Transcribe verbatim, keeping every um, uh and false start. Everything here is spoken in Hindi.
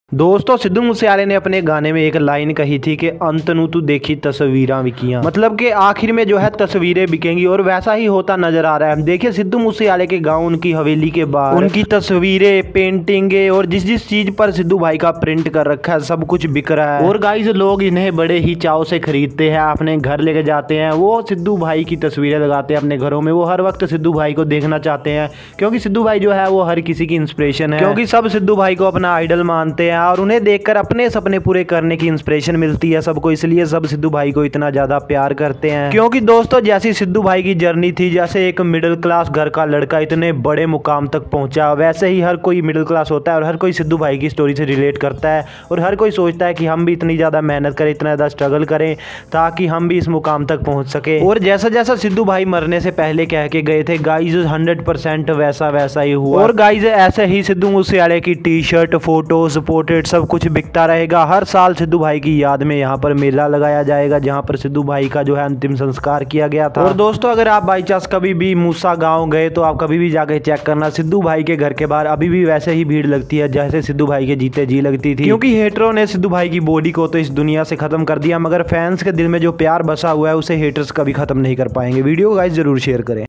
दोस्तों सिद्धू मूसेवाले ने अपने गाने में एक लाइन कही थी कि अंत नू तू देखी तस्वीरां विकियां, मतलब कि आखिर में जो है तस्वीरें बिकेंगी। और वैसा ही होता नजर आ रहा है। देखिए सिद्धू मूसेवाले के गांव, उनकी हवेली के बाहर उनकी तस्वीरें, पेंटिंगें और जिस जिस चीज पर सिद्धू भाई का प्रिंट कर रखा है सब कुछ बिक रहा है। और गाइस लोग इन्हें बड़े ही चाव से खरीदते हैं, अपने घर लेके जाते हैं। वो सिद्धू भाई की तस्वीरें लगाते हैं अपने घरों में। वो हर वक्त सिद्धू भाई को देखना चाहते हैं, क्योंकि सिद्धू भाई जो है वो हर किसी की इंस्पिरेशन है, क्योंकि सब सिद्धू भाई को अपना आइडल मानते हैं और उन्हें देखकर अपने सपने पूरे करने की इंस्पिरेशन मिलती है सबको। इसलिए सब सिद्धू भाई को इतना ज्यादा प्यार करते हैं। क्योंकि दोस्तों जैसी सिद्धू भाई की जर्नी थी, जैसे एक मिडिल क्लास घर का लड़का इतने बड़े मुकाम तक पहुंचा, वैसे ही हर कोई मिडिल क्लास होता है और हर कोई सिद्धू भाई की स्टोरी से रिलेट करता है। और हर कोई सोचता है कि हम भी इतनी ज्यादा मेहनत करें, इतना ज्यादा स्ट्रगल करें ताकि हम भी इस मुकाम तक पहुंच सके। और जैसा जैसा सिद्धू भाई मरने से पहले कह के गए थे गाइज, हंड्रेड परसेंट वैसा वैसा ही हुआ। और गाइज ऐसे ही सिद्धू मूसेवाले की टी शर्ट, फोटोज, पोर्ट्रेट सब कुछ बिकता रहेगा। हर साल सिद्धू भाई की याद में यहाँ पर मेला लगाया जाएगा, जहाँ पर सिद्धू भाई का जो है अंतिम संस्कार किया गया था। और दोस्तों अगर आप बाई चांस कभी भी मूसा गांव गए तो आप कभी भी जाके चेक करना, सिद्धू भाई के घर के बाहर अभी भी वैसे ही भीड़ लगती है जैसे सिद्धू भाई के जीते जी लगती थी। क्योंकि हेटरों ने सिद्धू भाई की बॉडी को तो इस दुनिया से खत्म कर दिया, मगर फैंस के दिल में जो प्यार बसा हुआ है उसे हेटर्स कभी खत्म नहीं कर पाएंगे। वीडियो गाइस जरूर शेयर करें।